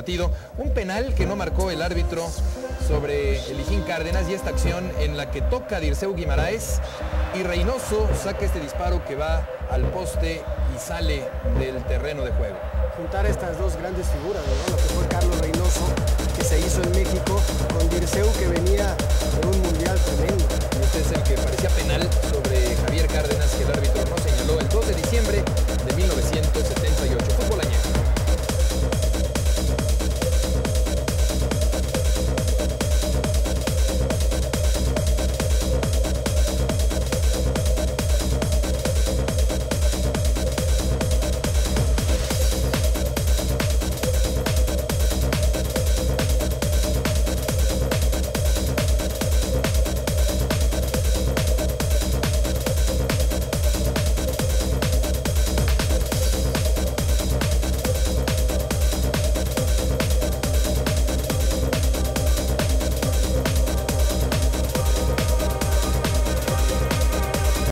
partido. Un penal que no marcó el árbitro sobre Elijín Cárdenas, y esta acción en la que toca Dirceu Guimaraes y Reynoso saca este disparo que va al poste y sale del terreno de juego. Juntar estas dos grandes figuras, ¿no? Lo que fue Carlos Reynoso, que se hizo en México, con Dirceu, que venía de un mundial tremendo.